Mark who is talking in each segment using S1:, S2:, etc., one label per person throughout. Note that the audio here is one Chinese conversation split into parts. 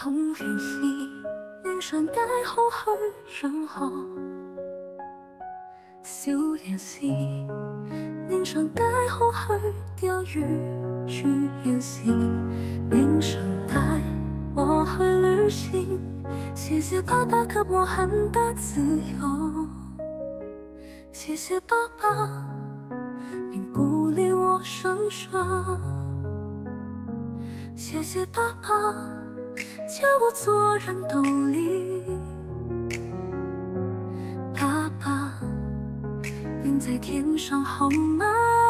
S1: 同聯繫，臉上帶好去任何小嘢事，臉上帶好去釣魚去演戲，臉上帶我去旅行。謝謝爸爸給我很大自由，謝謝爸爸，你鼓勵我成長。謝謝爸爸，教我做人道理。爸爸，您在天上好嗎？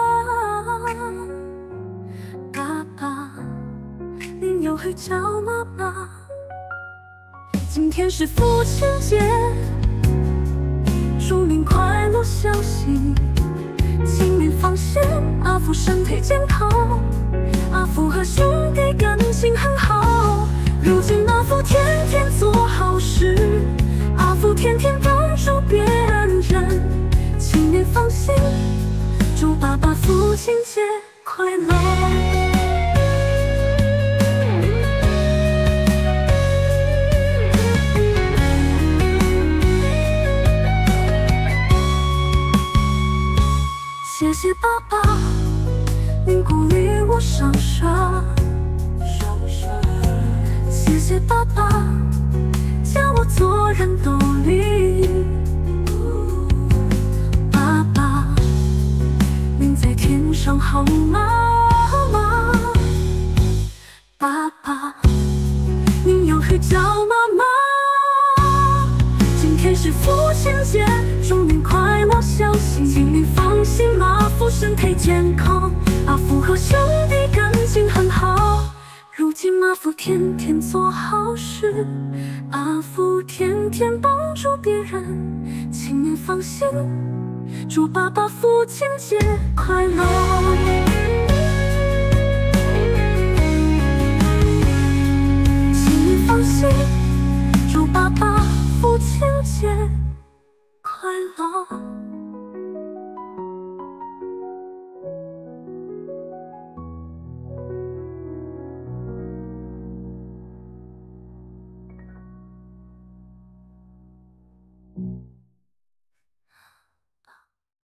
S1: 爸爸，您有去找媽媽？今天是父親節，祝您快樂消息。請您放心，阿父身體健康，阿父和兄弟感情很好。如今阿父天天做好事，阿父天天幫助別人。請您放心，祝爸爸父親節快樂。謝謝爸爸，您鼓勵我上學。謝謝爸爸，教我做人道理。爸爸，您在天上好嗎？爸爸，您有去找媽媽？今天是父親節，祝您快樂消息。請您放心，阿父身體健康，阿父和兄弟感情很好。如今阿父天天做好事，阿父天天幫助別人。請您放心，祝爸爸父親節快樂。請您放心，祝爸爸父親節快樂。